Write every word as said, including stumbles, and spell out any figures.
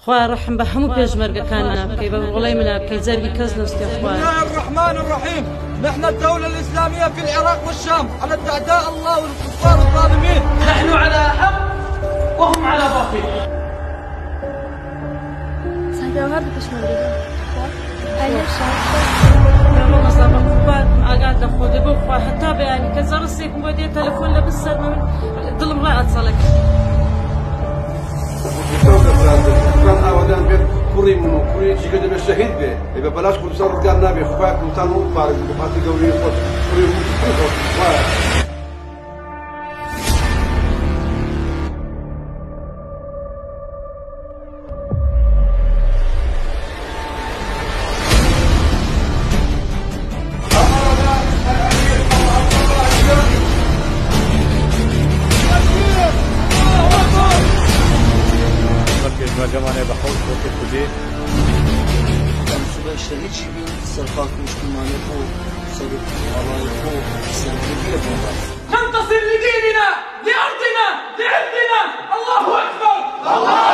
خواه رحم بهمو بيجمرق كان نابكي بغلي منابكي زرقي كزنا استي اخوان. بسم الله الرحمن الرحيم. نحن الدولة الإسلامية في العراق والشام على أعداء الله والكفار الظالمين. نحن على حق وهم على باطل. صحيح وهذا بشمالي. أيوة والله صار كبار قاعد نخوض بخوا حتى بيعني كذا رصيك مودي تليفون لبسر من ظلم لا اتصلك. كان أودان بيت كوري منو كوري شيء كده بالشهيد به يبقى بلاش كل صار رجال نبي خواك متان مو بارد بقاتي قوي خود كوري مو جمانه بحوث وقت خودی كان سبب شهيد شبين سرقات مجتمعنا فوق صدق الله فوق سنتين فوق. ننتصر لديننا لأرضنا لعرضنا. الله أكبر. الله